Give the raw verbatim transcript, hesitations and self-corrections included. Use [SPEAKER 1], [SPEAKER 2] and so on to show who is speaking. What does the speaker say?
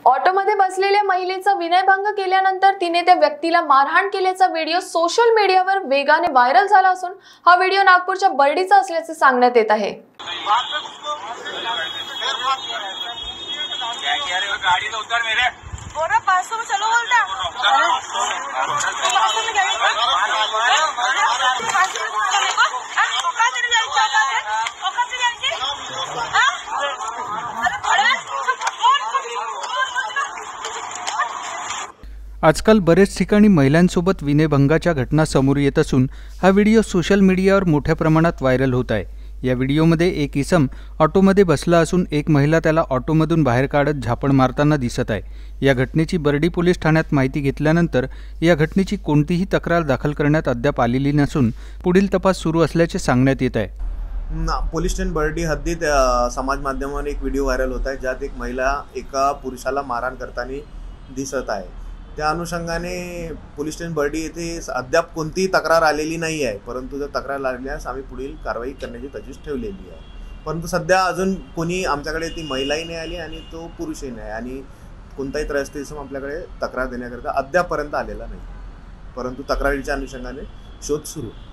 [SPEAKER 1] ऑटोमध्ये बसलेल्या महिलेचा विनयभंग केल्यानंतर तिने त्या व्यक्तीला मारहाण केल्याचा व्हिडिओ सोशल मीडियावर वेगाने व्हायरल झाला असून हा व्हिडिओ नागपूरच्या बर्डीचा असल्याचे सांगण्यात येत आहे।
[SPEAKER 2] आजकाल बरेच ठिकाणी महिलांसोबत विनयभंगाच्या घटना समोर येत असून हा व्हिडिओ सोशल मीडियावर मोठ्या प्रमाणात व्हायरल होत आहे। या व्हिडिओमध्ये एक इसम ऑटोमध्ये बसला असून एक महिला त्याला ऑटोमधून बाहेर काढत झापड मारताना दिसत आहे। या घटनेची बर्डी पोलीस ठाण्यात माहिती घेतल्यानंतर या घटनेची कोणतीही तक्रार दाखल करण्यात अद्याप आलेली नसून पुढील तपास सुरू असल्याचे सांगण्यात येत आहे।
[SPEAKER 3] पोलीस स्टेशन बर्डी हद्दीत समाज माध्यमावर एक व्हिडिओ व्हायरल होत आहे, ज्यात एक महिला एका पुरुषाला मारहाण करताना दिसत आहे। त्या अनुषंगाने पोलीस स्टेशन बर्डी येथे अद्याप कोणतीही तक्रार आलेली नाही आहे, परंतु जर तक्रार आल्यास आम्ही पुढील कारवाई करण्याची तजवीज ठेवलेली आहे। परंतु सध्या अजून कोणी आमच्याकडे ती महिलाही नाही आली आणि तो पुरुषही नाही आणि कोणताही त्रस्त इसम आपल्याकडे तक्रार देण्याकरिता अद्यापपर्यंत आलेला नाही, परंतु तक्रारीच्या अनुषंगाने शोध सुरू।